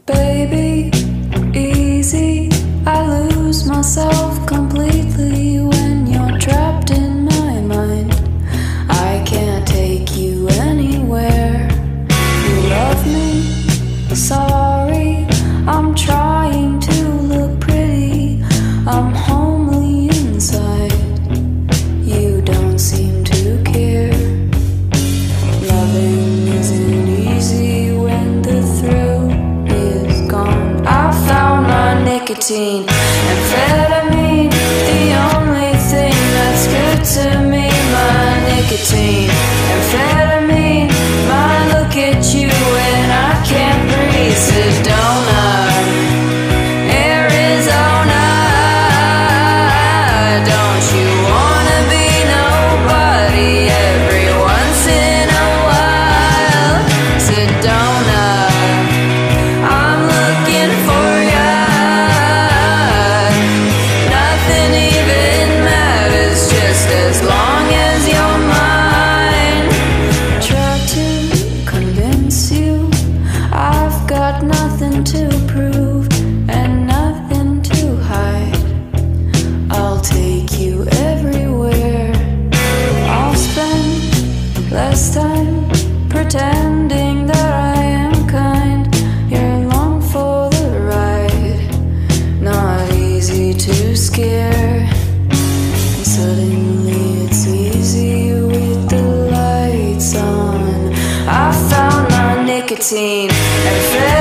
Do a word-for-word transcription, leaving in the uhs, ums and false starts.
Baby, easy, I lose myself completely when you're trapped in my mind. I can't take you anywhere. You love me, sorry, I'm trying to look pretty. I'm homely inside, you don't seem to care. Loving isn't easy when the thrill is gone. I found my nicotine, amphetamine, the only thing that's good to me. My nicotine, amphetamine, my look at you and I can't breathe. Sedona, Arizona, don't you wanna be nobody every once in a while? Sedona, I'm looking for ya. Nothing even matters just as long as you're mine. Try to convince you I've got nothing to prove and nothing to hide. I'll take you everywhere. I'll spend less time pretending that I am kind. You're along for the ride, not easy to scare. And suddenly it's easy with the lights on. I found my nicotine and